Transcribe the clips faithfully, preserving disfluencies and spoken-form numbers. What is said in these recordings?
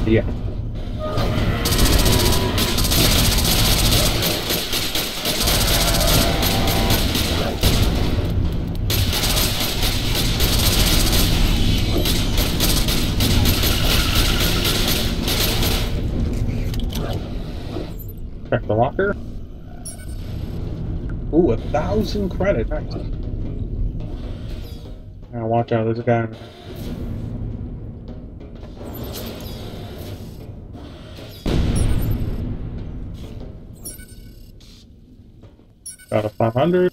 Yeah. Check the locker. Ooh, a thousand credit. Nice. Now watch out, there's a guy in there. Got a five hundred.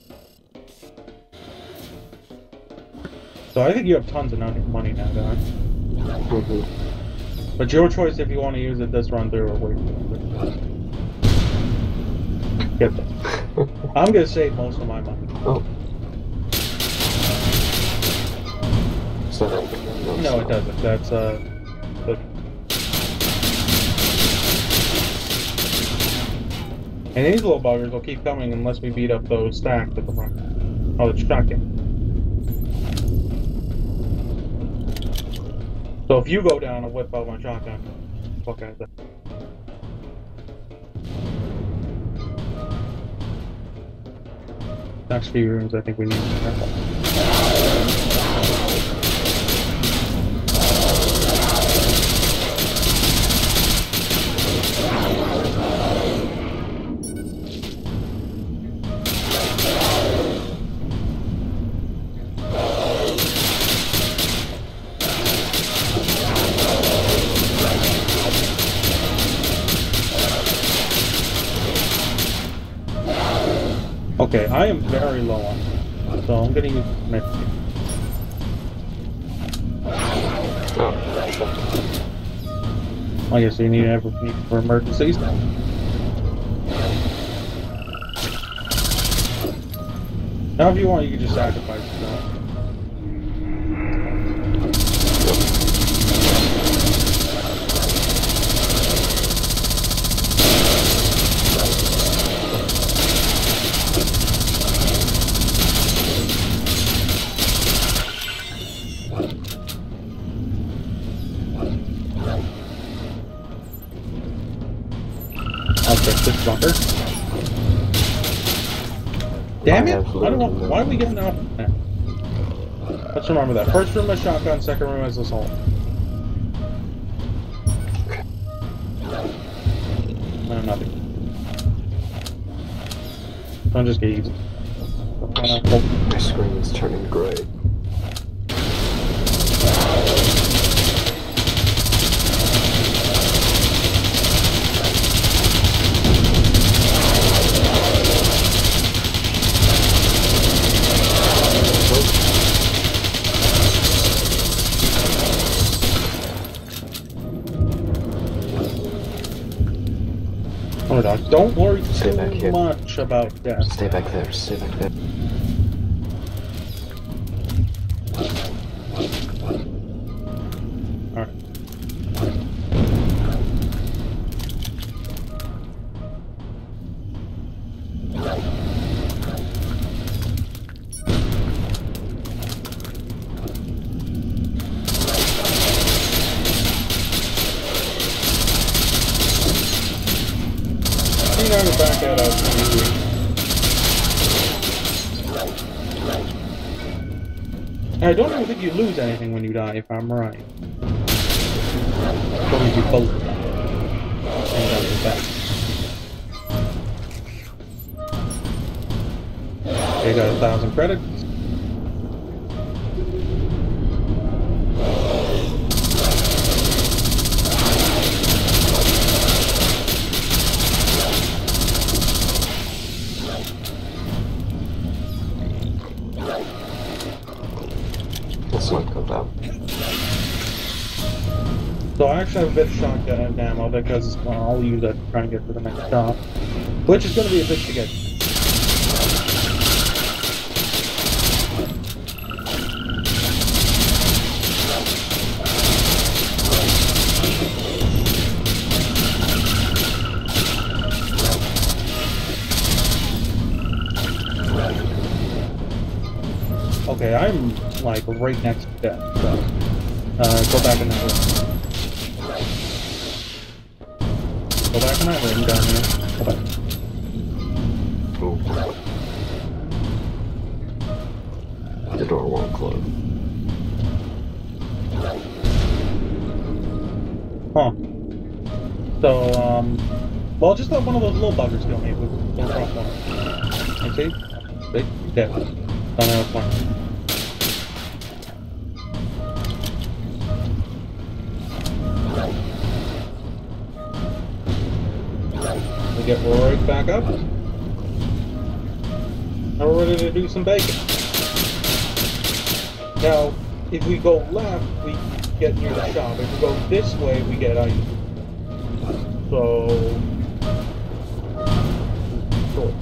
So I think you have tons of money now, guys. Mm-hmm. But your choice if you want to use it this run through or wait for it. Get this. I'm gonna save most of my money. Oh. So no, no it doesn't. That's uh. The... And these little buggers will keep coming unless we beat up those stacks at the front. Oh, it's tracking. So if you go down and whip out my shotgun, what kind of thing? Next few rooms, I think we need to be careful. Okay, I am very low on it, so I'm gonna use next. Oh, I guess you need everything for emergencies. Now, if you want, you can just sacrifice yourself. This bunker. Damn it! I don't know. Why are we getting off there? Let's remember that. First room is shotgun, second room is assault. No, nothing. Don't just get easy. My screen is turning gray. Oh my god, don't worry Stay too back here. much about death. Stay back there, stay back there. Alright. Trying to back that up. I don't even think you lose anything when you die, if I'm right. Probably you both die. And that was that. Okay, got a thousand credits. So I actually have a bit of shotgun ammo because well, I'll use that to try and get to the next shop, which is going to be a bit to get. Okay, I'm like right next to death, so uh, go back in that room. Go back in that room down here. Go back. Oh. The door won't close. Huh. So, um... well, just let one of those little buggers kill me. We'll drop one. You see? See? Dead. Don't know what's fine. We get Rory back up. Now we're ready to do some bacon. Now, if we go left, we get near the shop. If we go this way, we get ice. So... Sure.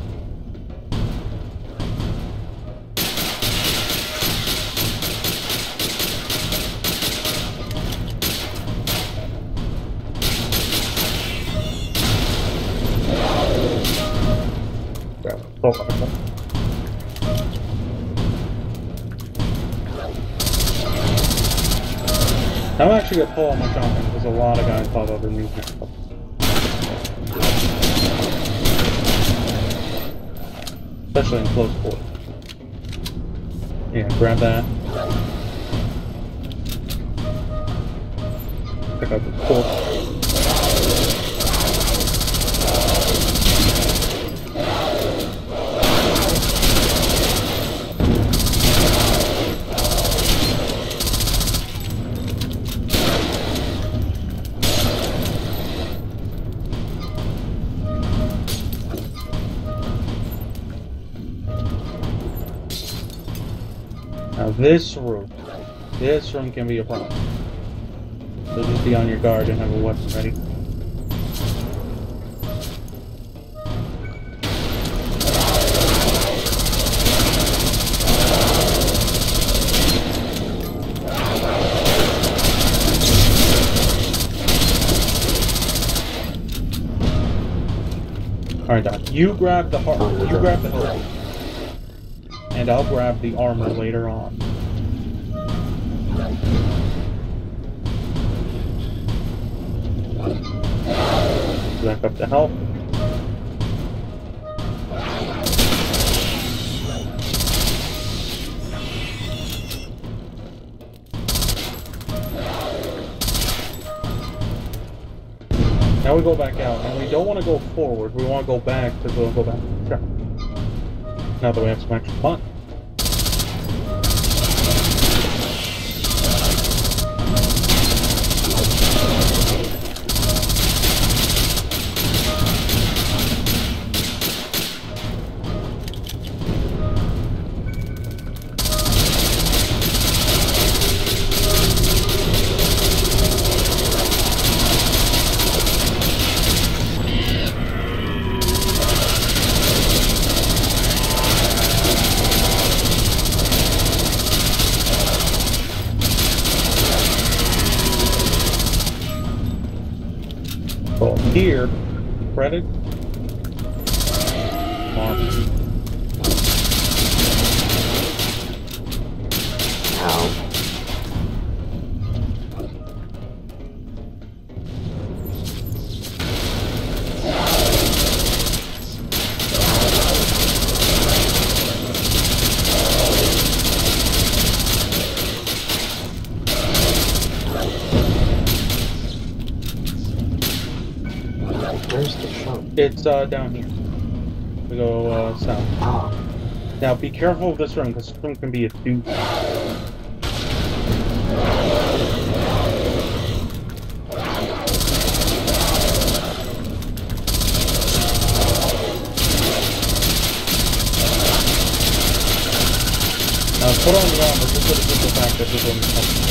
Oh, I'm actually gonna pull out my shotgun because a lot of guys pop up and move now. Especially in close quarters. Yeah, grab that. Pick up the torch. Now this room, this room can be a problem. So just be on your guard and have a weapon ready. Alright, Doc, you grab the heart, you grab the heart. And I'll grab the armor later on. Back up to health. Now we go back out, and we don't want to go forward, we want to go back because we'll go back to the shop. Now that we have some extra fun. So here, credit, mark. Ow. Where's the shop? It's uh, down here. We go uh, south. Oh. Now be careful of this room, because this room can be a doozy. Now put on the armor just for the simple fact that this room is coming.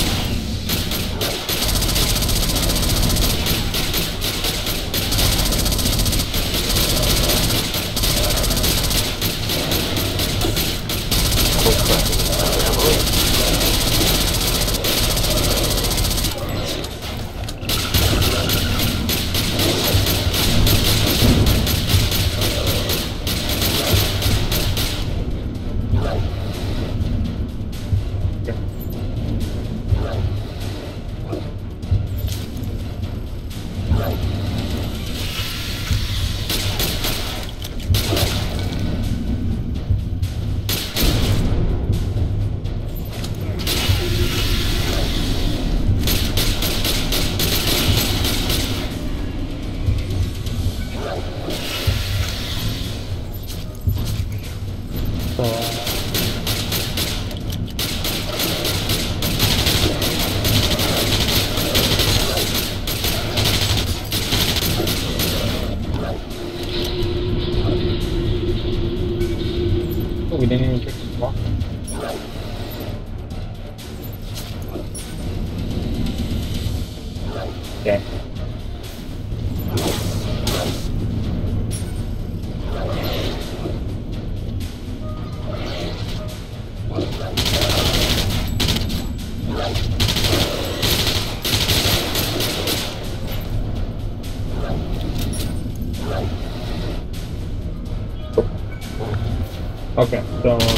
Okay, so... Uh,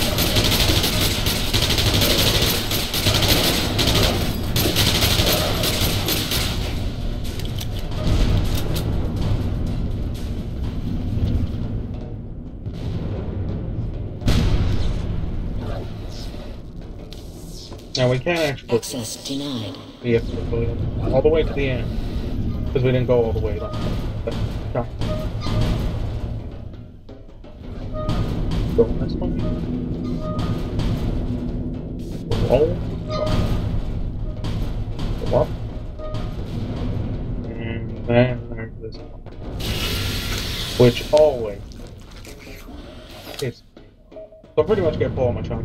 now we can't actually... Access denied. We have to go all the way to the end. Because we didn't go all the way. Like, no. Go this one. Roll. Go up. And then there's this one. Which always is. So pretty much get full on my chunk.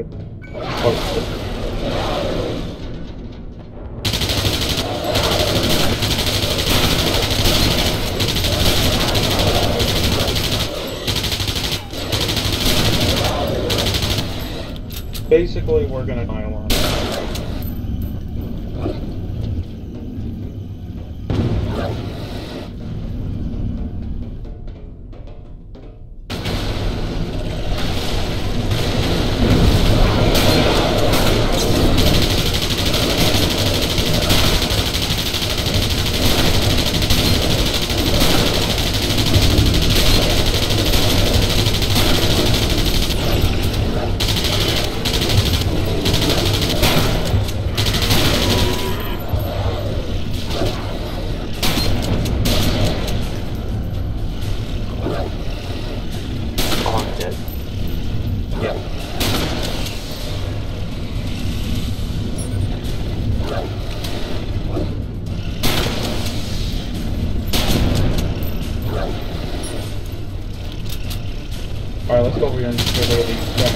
Basically, we're gonna die a lot. Alright, let's go over here and get rid of these guys.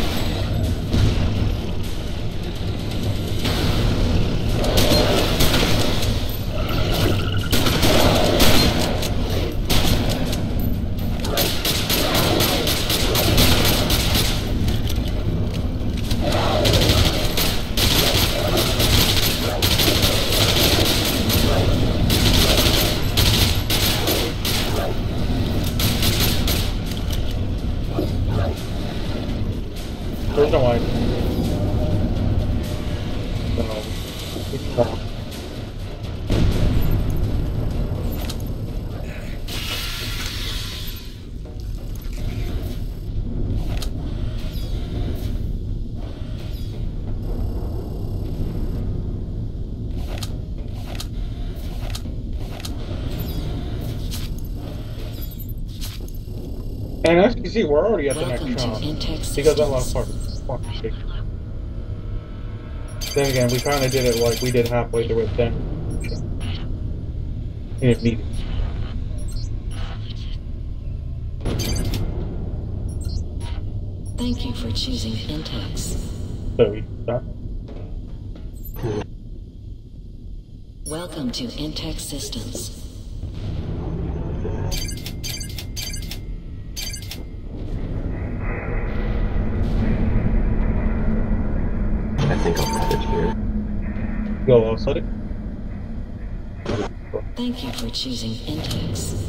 There's no item. So, it's gone. And as you can see, we're already at the next shop because I lost part of this fucking shit. Then again, we kind of did it like we did halfway through it then. And it needed. Thank you for choosing Intex. So we stop. Welcome to Intex Systems. I think I'll put it here. Go outside it. Thank you for choosing Intex.